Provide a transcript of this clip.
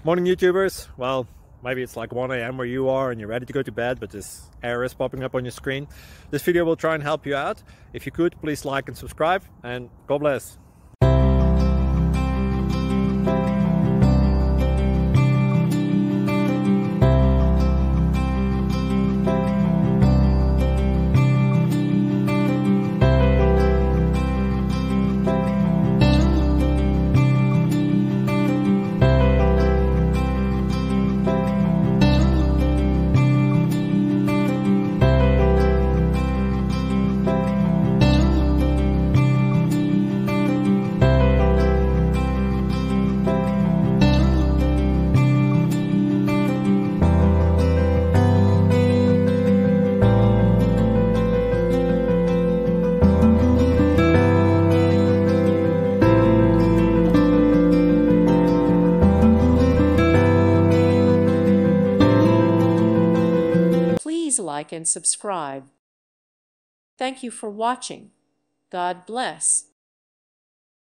Morning YouTubers. Well, maybe it's like 1 a.m. where you are and you're ready to go to bed, but this error is popping up on your screen. This video will try and help you out. If you could, please like and subscribe, and God bless. Please like and subscribe. Thank you for watching. God bless.